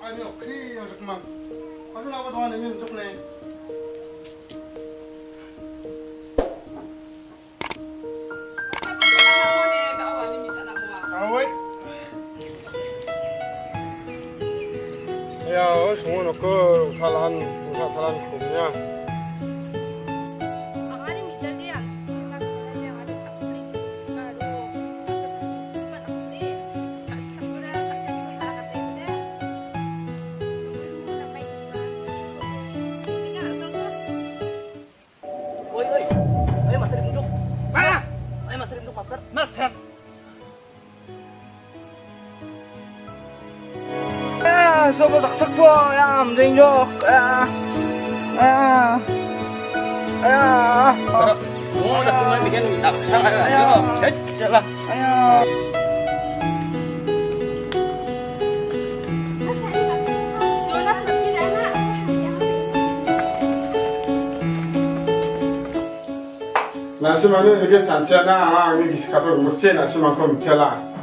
아니 그래요 잠깐만 아주 나와 도와내면 좋네 아왜 야 성원 그 탈한 콤냐 Master. Sobat tak cekpo ya menjengok Oh, dah cuma bikin tak salah. Salah. 나시만은 이게 잔치하나 이게 기스카도 못지 나시만큼 tellah